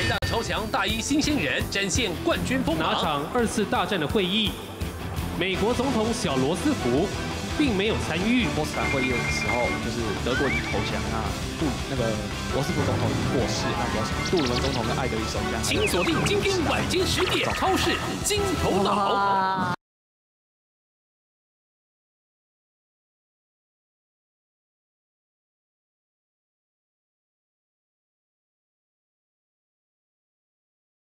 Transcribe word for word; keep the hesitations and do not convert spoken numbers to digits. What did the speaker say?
台大超强大一新鲜人展现冠军锋芒。 哪场二次大战的会议，美国总统小罗斯福并没有参与。 波茨坦会议的时候，就是德国已经投降，那杜那个罗斯福总统已经过世，那比较杜鲁门总统跟艾德里首相。 请锁定今天晚间十点，超市金头脑。